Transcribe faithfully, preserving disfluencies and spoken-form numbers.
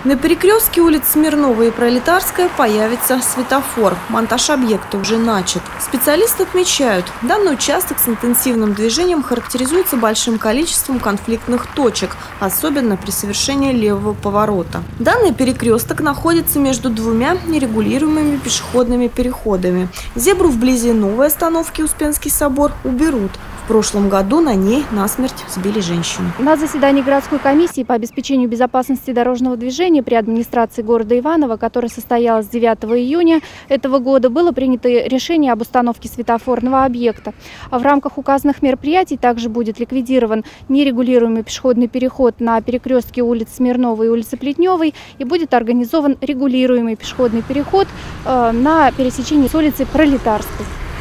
На перекрестке улиц Смирнова и Пролетарская появится светофор. Монтаж объекта уже начат. Специалисты отмечают, данный участок с интенсивным движением характеризуется большим количеством конфликтных точек, особенно при совершении левого поворота. Данный перекресток находится между двумя нерегулируемыми пешеходными переходами. Зебру вблизи новой остановки Успенский собор уберут. В прошлом году на ней насмерть сбили женщину. На заседании городской комиссии по обеспечению безопасности дорожного движения при администрации города Иваново, которое состоялось девятого июня этого года, было принято решение об установке светофорного объекта. А в рамках указанных мероприятий также будет ликвидирован нерегулируемый пешеходный переход на перекрестке улиц Смирновой и улицы Плетневой и будет организован регулируемый пешеходный переход э, на пересечении с улицей Пролетарской.